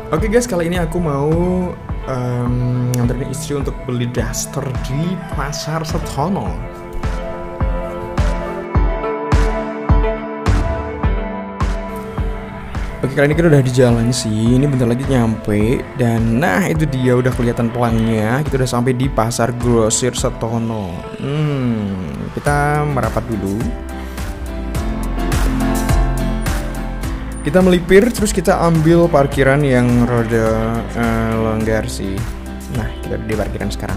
Oke guys, kali ini aku mau nganterin istri untuk beli daster di Pasar Setono. Oke, kali ini kita udah di jalan sih. Ini bentar lagi nyampe. Dan nah, itu dia udah kelihatan pelangnya. Kita udah sampai di Pasar Grosir Setono. Kita merapat dulu. Kita melipir, terus kita ambil parkiran yang roda longgar sih. Nah, kita di parkiran sekarang.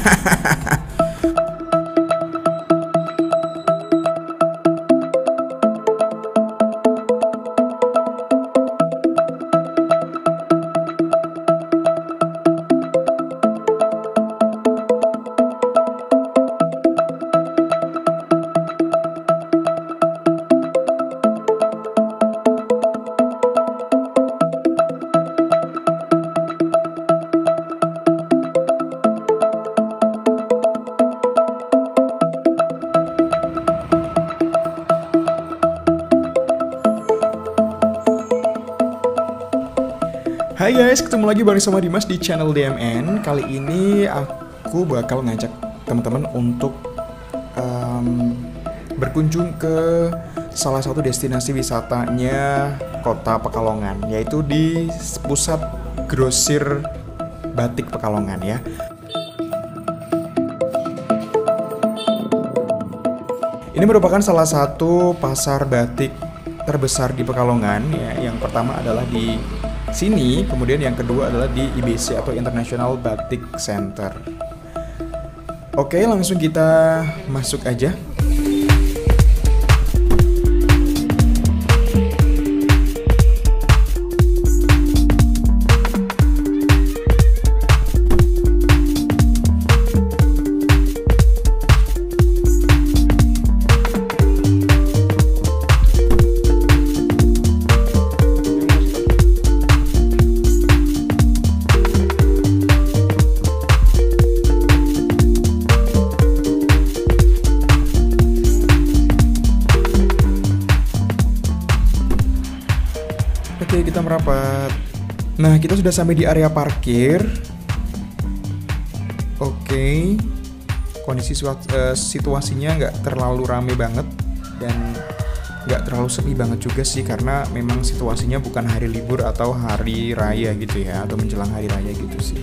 Hai guys, ketemu lagi bareng sama Dimas di channel DMN. Kali ini aku bakal ngajak teman-teman untuk berkunjung ke salah satu destinasi wisatanya Kota Pekalongan, yaitu di pusat grosir batik Pekalongan ya. Ini merupakan salah satu pasar batik terbesar di Pekalongan ya. Yang pertama adalah di sini, kemudian yang kedua adalah di IBC atau International Batik Center. Oke, langsung kita masuk aja. Oke, kita merapat. Nah, kita sudah sampai di area parkir. Oke, kondisi situasinya nggak terlalu rame banget dan nggak terlalu sepi banget juga sih, karena memang situasinya bukan hari libur atau hari raya gitu ya, atau menjelang hari raya gitu sih.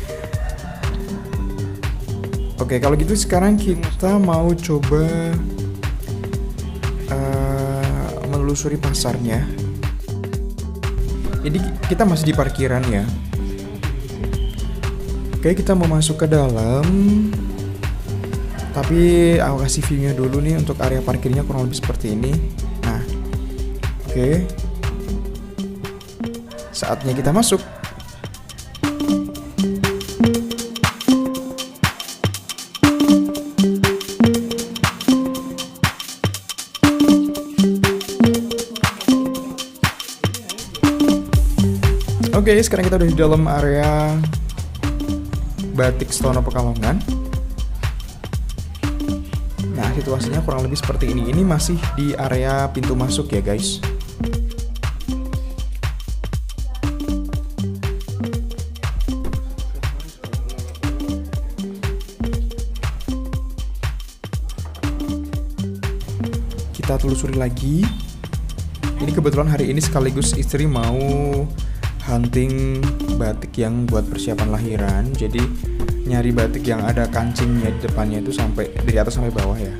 Oke, kalau gitu sekarang kita mau coba menelusuri pasarnya. Jadi kita masih di parkiran ya. Oke, kita mau masuk ke dalam. Tapi aku kasih view-nya dulu nih untuk area parkirnya kurang lebih seperti ini. Nah, oke. Saatnya kita masuk. Oke, sekarang kita udah di dalam area Batik Setono Pekalongan. Nah, situasinya kurang lebih seperti ini. Ini masih di area pintu masuk ya, guys. Kita telusuri lagi. Ini kebetulan hari ini sekaligus istri mau hunting batik yang buat persiapan lahiran, jadi nyari batik yang ada kancingnya di depannya itu sampai dari atas sampai bawah ya.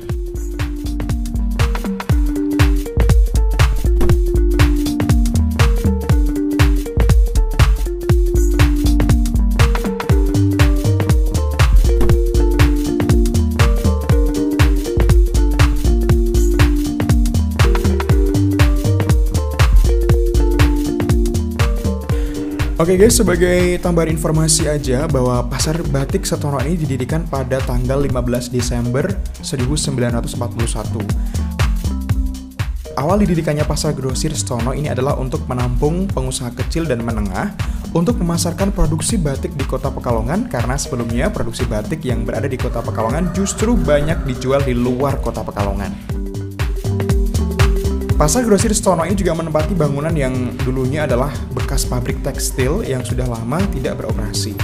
Oke guys, sebagai tambahan informasi aja bahwa Pasar Batik Setono ini didirikan pada tanggal 15 Desember 1941. Awal didirikannya Pasar Grosir Setono ini adalah untuk menampung pengusaha kecil dan menengah untuk memasarkan produksi batik di Kota Pekalongan, karena sebelumnya produksi batik yang berada di Kota Pekalongan justru banyak dijual di luar Kota Pekalongan. Pasar Grosir Stono ini juga menempati bangunan yang dulunya adalah bekas pabrik tekstil yang sudah lama tidak beroperasi.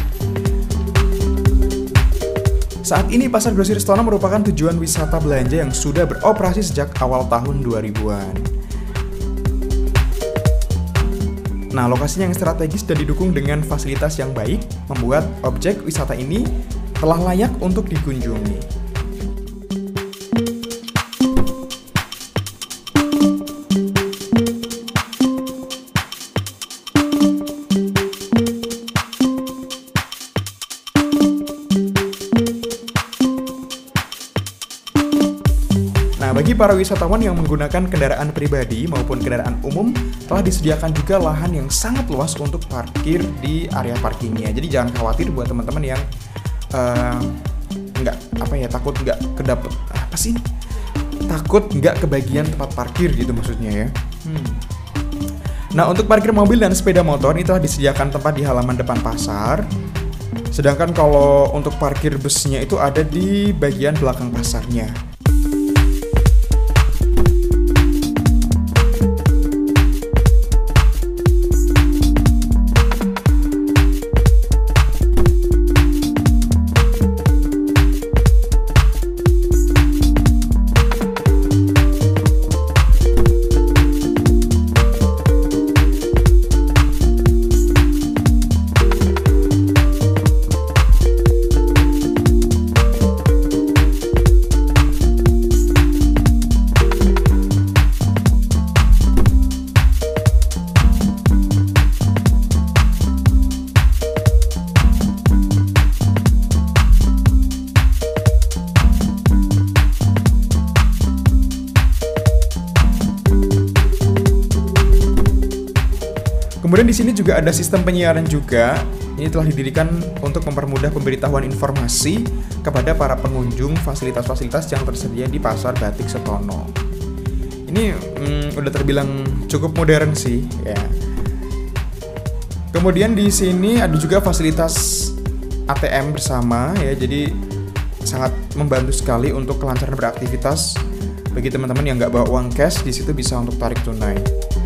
Saat ini Pasar Grosir Stono merupakan tujuan wisata belanja yang sudah beroperasi sejak awal tahun 2000-an. Nah, lokasinya yang strategis dan didukung dengan fasilitas yang baik membuat objek wisata ini telah layak untuk dikunjungi. Nah, bagi para wisatawan yang menggunakan kendaraan pribadi maupun kendaraan umum, telah disediakan juga lahan yang sangat luas untuk parkir di area parkingnya. Jadi jangan khawatir buat teman-teman yang takut nggak kedapet takut nggak kebagian tempat parkir gitu maksudnya ya. Nah, untuk parkir mobil dan sepeda motor ini telah disediakan tempat di halaman depan pasar. Sedangkan kalau untuk parkir busnya itu ada di bagian belakang pasarnya. Kemudian di sini juga ada sistem penyiaran juga. Ini telah didirikan untuk mempermudah pemberitahuan informasi kepada para pengunjung fasilitas-fasilitas yang tersedia di Pasar Batik Setono. Ini udah terbilang cukup modern sih, ya. Kemudian di sini ada juga fasilitas ATM bersama, ya. Jadi sangat membantu sekali untuk kelancaran beraktivitas bagi teman-teman yang nggak bawa uang cash. Di situ bisa untuk tarik tunai.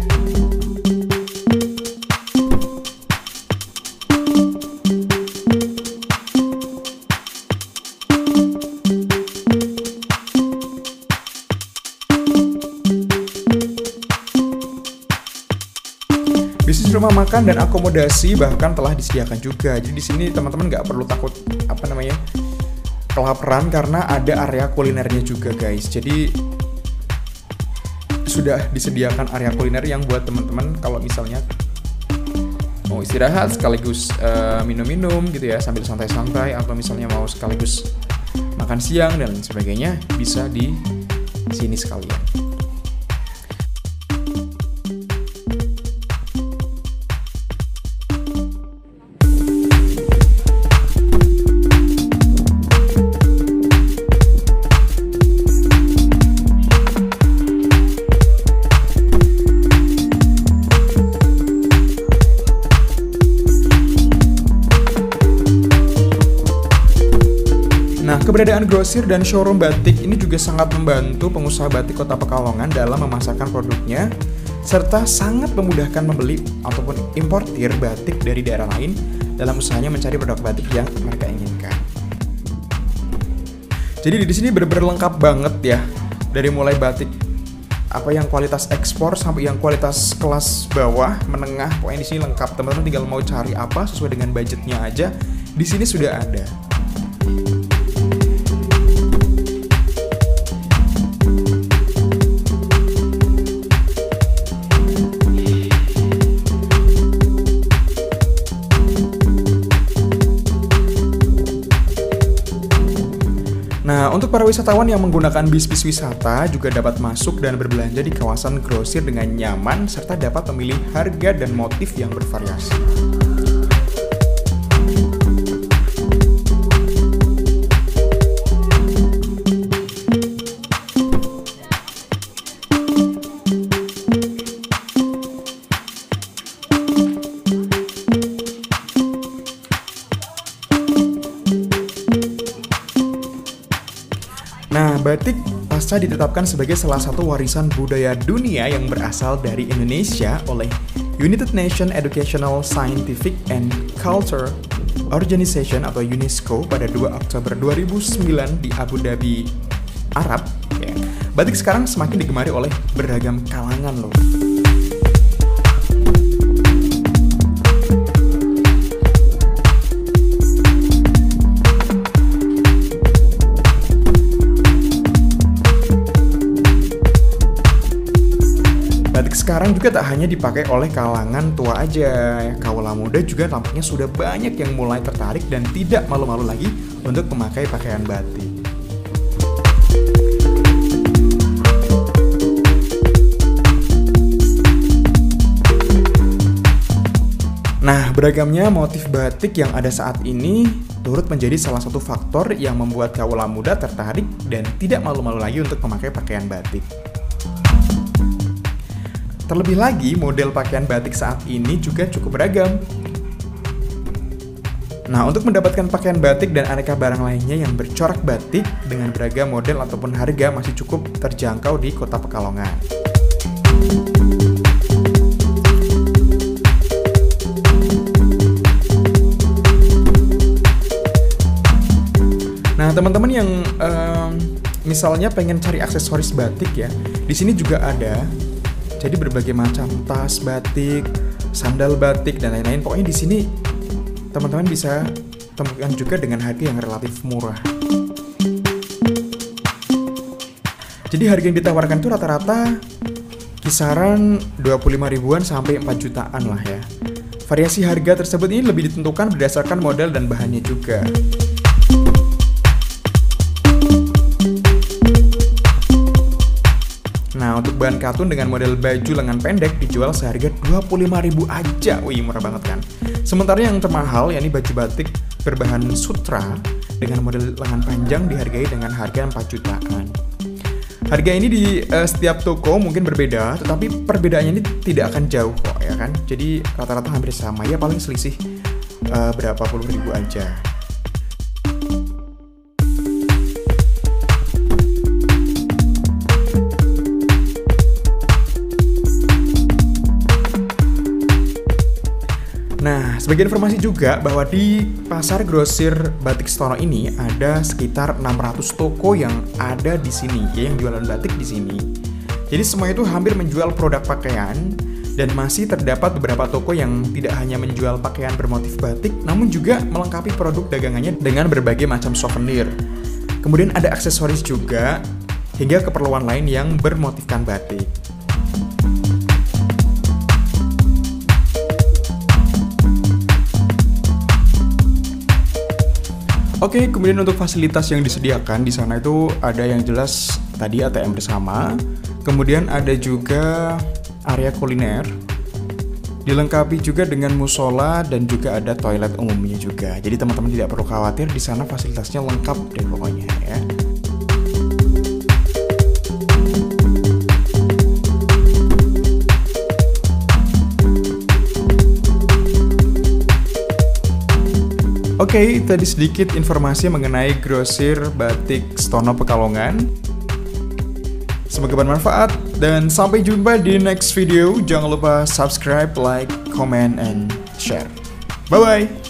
Bisnis rumah makan dan akomodasi bahkan telah disediakan juga. Jadi di sini teman-teman nggak perlu takut kelaparan karena ada area kulinernya juga, guys. Jadi sudah disediakan area kuliner yang buat teman-teman kalau misalnya mau istirahat sekaligus minum-minum gitu ya sambil santai-santai, atau misalnya mau sekaligus makan siang dan sebagainya, bisa di sini sekalian. Nah, keberadaan grosir dan showroom batik ini juga sangat membantu pengusaha batik Kota Pekalongan dalam memasarkan produknya, serta sangat memudahkan membeli ataupun importir batik dari daerah lain dalam usahanya mencari produk batik yang mereka inginkan. Jadi di sini benar-benar lengkap banget ya, dari mulai batik yang kualitas ekspor sampai yang kualitas kelas bawah, menengah, pokoknya di sini lengkap. Teman-teman tinggal mau cari apa sesuai dengan budgetnya aja, di sini sudah ada. Nah, untuk para wisatawan yang menggunakan bis-bis wisata juga dapat masuk dan berbelanja di kawasan grosir dengan nyaman serta dapat memilih harga dan motif yang bervariasi. Nah, batik pasca ditetapkan sebagai salah satu warisan budaya dunia yang berasal dari Indonesia oleh United Nations Educational, Scientific, and Culture Organization atau UNESCO pada 2 Oktober 2009 di Abu Dhabi, Arab. Ya. Batik sekarang semakin digemari oleh beragam kalangan loh. Batik sekarang juga tak hanya dipakai oleh kalangan tua aja, kaula muda juga tampaknya sudah banyak yang mulai tertarik dan tidak malu-malu lagi untuk memakai pakaian batik. Nah, beragamnya motif batik yang ada saat ini turut menjadi salah satu faktor yang membuat kaula muda tertarik dan tidak malu-malu lagi untuk memakai pakaian batik. Terlebih lagi, model pakaian batik saat ini juga cukup beragam. Nah, untuk mendapatkan pakaian batik dan aneka barang lainnya yang bercorak batik dengan beragam model ataupun harga masih cukup terjangkau di Kota Pekalongan. Nah, teman-teman yang misalnya pengen cari aksesoris batik ya, di sini juga ada. Jadi berbagai macam tas batik, sandal batik dan lain-lain. Pokoknya di sini teman-teman bisa temukan juga dengan harga yang relatif murah. Jadi harga yang ditawarkan itu rata-rata kisaran 25 ribuan sampai 4 jutaan lah ya. Variasi harga tersebut ini lebih ditentukan berdasarkan model dan bahannya juga. Nah, untuk bahan katun dengan model baju lengan pendek dijual seharga 25.000 aja. Wih, murah banget kan? Sementara yang termahal, yakni baju batik berbahan sutra dengan model lengan panjang dihargai dengan harga 4 jutaan. Harga ini di setiap toko mungkin berbeda, tetapi perbedaannya ini tidak akan jauh kok ya kan? Jadi rata-rata hampir sama, ya paling selisih berapa puluh ribu aja. Nah, sebagai informasi juga bahwa di pasar grosir Batik Stono ini ada sekitar 600 toko yang ada di sini, ya, yang jualan batik di sini. Jadi semua itu hampir menjual produk pakaian dan masih terdapat beberapa toko yang tidak hanya menjual pakaian bermotif batik, namun juga melengkapi produk dagangannya dengan berbagai macam souvenir. Kemudian ada aksesoris juga hingga keperluan lain yang bermotifkan batik. Oke, kemudian untuk fasilitas yang disediakan di sana itu ada yang jelas tadi ATM bersama, kemudian ada juga area kuliner, dilengkapi juga dengan musola dan juga ada toilet umumnya juga. Jadi teman-teman tidak perlu khawatir, di sana fasilitasnya lengkap deh pokoknya ya. Oke, tadi sedikit informasi mengenai grosir Batik Stono Pekalongan. Semoga bermanfaat dan sampai jumpa di next video. Jangan lupa subscribe, like, comment, and share. Bye-bye!